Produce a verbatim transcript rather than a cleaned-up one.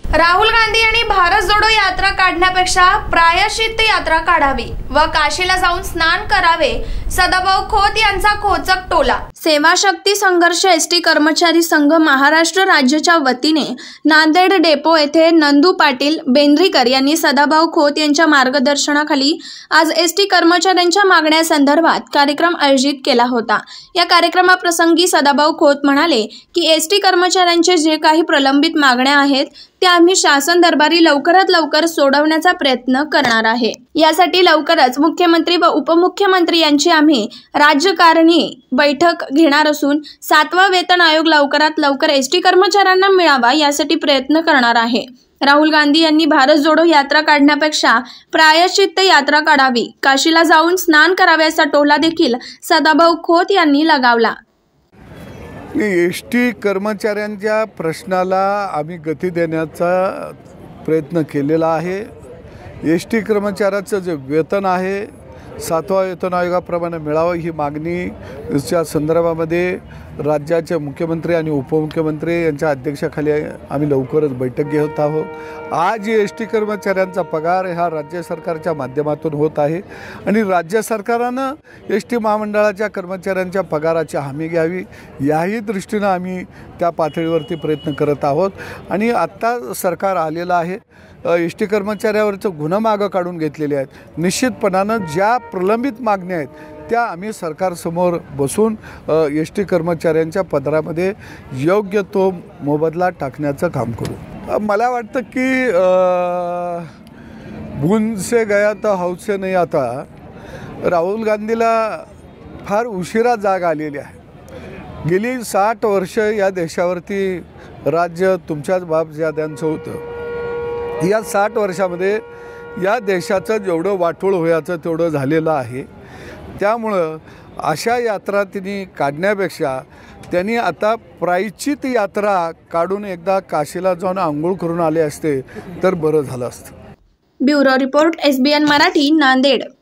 राहुल गांधी यांनी भारत जोडो यात्रा काढण्यापेक्षा प्रायश्चित्त यात्रा काढावी व काशीला जाऊन स्नान करावे, सदाभाऊ खोत यांचा खोचक टोला। सेवा शक्ती संघर्ष एसटी कर्मचारी संघ महाराष्ट्र राज्याच्या वतीने नांदेड डेपो येथे नंदू पाटील बेंद्रीकर यांनी सदाभाऊ खोत यांच्या मार्गदर्शनाखाली आज एसटी कर्मचाऱ्यांच्या मागण्यांसंदर्भात कार्यक्रम आयोजित केला होता। या कार्यक्रमाप्रसंगी सदाभाऊ खोत म्हणाले की एसटी कर्मचाऱ्यांचे जे काही प्रलंबित मागण्या आहेत त्या आम्ही शासन दरबारी लवकरात लवकर सोडवण्याचा प्रयत्न करणार आहे। यासाठी लवकरच मुख्यमंत्री व उपमुख्यमंत्री यांची आम्ही राज्यकारणी बैठक घेणार असून सातवा वेतन आयोग लवकरात लवकर एसटी कर्मचाऱ्यांना मिळावा यासाठी प्रयत्न करणार आहे। राहुल गांधी यांनी भारत जोडो यात्रा काढण्यापेक्षा प्रायश्चित्त यात्रा काढावी, काशीला जाऊन स्नान करावे असा टोला देखील सदाभाऊ खोत यांनी लगावला। एस टी कर्मचाऱ्यांच्या प्रश्नाला आम्ही गती देण्याचा प्रयत्न केलेला आहे। एस टी कर्मचाऱ्याचं जे वेतन आहे सातवा वेतन आयोगाप्रमाणे मिळावं ही मागणीच्या संदर्भामध्ये राज्याचे मुख्यमंत्री आणि उपमुख्यमंत्री यांच्या अध्यक्षतेखाली आम्ही लवकरच बैठक घेत आहोत। आज एस टी कर्मचाऱ्यांचा पगार हा राज्य सरकारच्या माध्यमातून होत आहे आणि राज्य सरकारनं एस टी महामंडळाच्या कर्मचाऱ्यांच्या पगाराची हमी घ्यावी याही दृष्टीनं आम्ही त्या पातळीवरती प्रयत्न करत आहोत। आणि आत्ता सरकार आलेलं आहे, एस टी कर्मचाऱ्यावरचं गुन्हा मागं काढून घेतलेले आहेत। निश्चितपणानं ज्या प्रलंबित मागण्या आहेत त्या आम्ही सरकारसमोर बसून एस टी कर्मचाऱ्यांच्या पदरामध्ये योग्य तो मोबदला टाकण्याचं काम करू। मला वाटतं की भून से गया तर हौद से नहीं आता, राहुल गांधीला फार उशिरा जाग आलेली आहे। गेली साठ वर्ष या देशावरती राज्य तुमच्याच बापजाद्यांचं होतं। या साठ वर्षामध्ये या देशाचं जेवढं वाटोळ व्हायचं तेवढं झालेलं आहे। त्यामुळं अशा यात्रा त्यांनी काढण्यापेक्षा त्यांनी आता प्रायश्चित्त यात्रा काढून एकदा काशीला जाऊन आंघोळ करून आले असते तर बरं झालं असतं। Bureau report S B N Marathi, Nanded.